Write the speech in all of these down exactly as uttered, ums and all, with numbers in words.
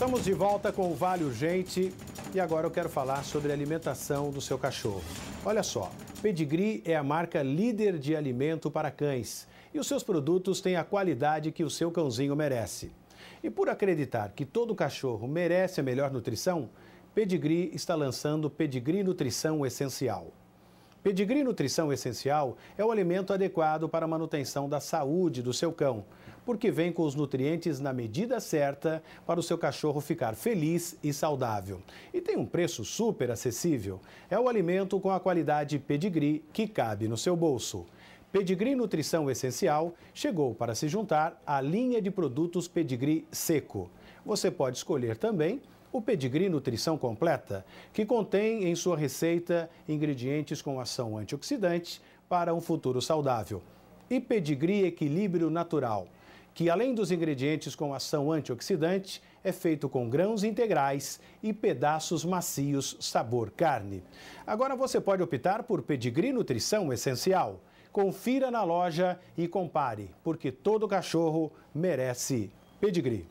Estamos de volta com o Vale Urgente e agora eu quero falar sobre a alimentação do seu cachorro. Olha só, Pedigree é a marca líder de alimento para cães e os seus produtos têm a qualidade que o seu cãozinho merece. E por acreditar que todo cachorro merece a melhor nutrição, Pedigree está lançando Pedigree Nutrição Essencial. Pedigree Nutrição Essencial é o alimento adequado para a manutenção da saúde do seu cão, porque vem com os nutrientes na medida certa para o seu cachorro ficar feliz e saudável. E tem um preço super acessível. É o alimento com a qualidade Pedigree que cabe no seu bolso. Pedigree Nutrição Essencial chegou para se juntar à linha de produtos Pedigree Seco. Você pode escolher também o Pedigree Nutrição Completa, que contém em sua receita ingredientes com ação antioxidante para um futuro saudável. E Pedigree Equilíbrio Natural, que além dos ingredientes com ação antioxidante, é feito com grãos integrais e pedaços macios sabor carne. Agora você pode optar por Pedigree Nutrição Essencial. Confira na loja e compare, porque todo cachorro merece Pedigree.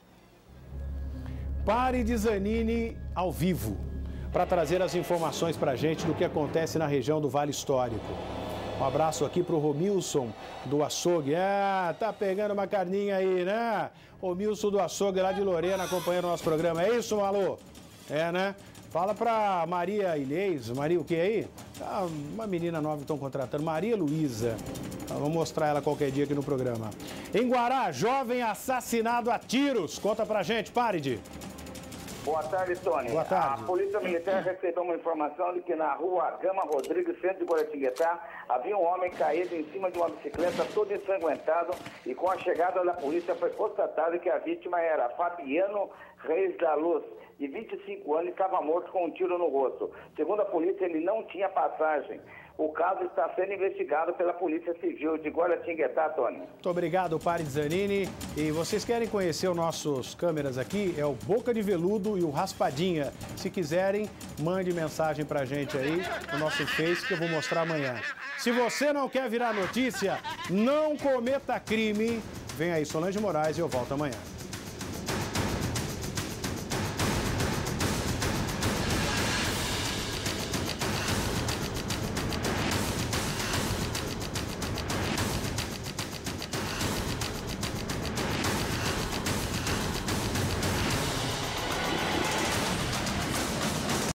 Pare Zanini ao vivo, para trazer as informações para a gente do que acontece na região do Vale Histórico. Um abraço aqui para o Romilson do Açougue. Ah, tá pegando uma carninha aí, né? Romilson do Açougue lá de Lorena acompanhando o nosso programa. É isso, Malu? É, né? Fala para Maria Inês, Maria o que aí? Ah, uma menina nova que estão contratando, Maria Luísa. Vamos mostrar ela qualquer dia aqui no programa. Em Guará, jovem assassinado a tiros. Conta pra gente, Paride. Boa tarde, Tony. Boa tarde. A Polícia Militar recebeu uma informação de que na rua Gama Rodrigues, centro de Guaratinguetá, havia um homem caído em cima de uma bicicleta todo ensanguentado e com a chegada da polícia foi constatado que a vítima era Fabiano Reis da Luz, de vinte e cinco anos, e estava morto com um tiro no rosto. Segundo a polícia, ele não tinha passagem. O caso está sendo investigado pela Polícia Civil de Guaratinguetá, Tony. Muito obrigado, Pari Zanini. E vocês querem conhecer os nossos câmeras aqui? É o Boca de Veludo e o Raspadinha. Se quiserem, mande mensagem pra gente aí no nosso Face que eu vou mostrar amanhã. Se você não quer virar notícia, não cometa crime. Vem aí, Solange Moraes, e eu volto amanhã.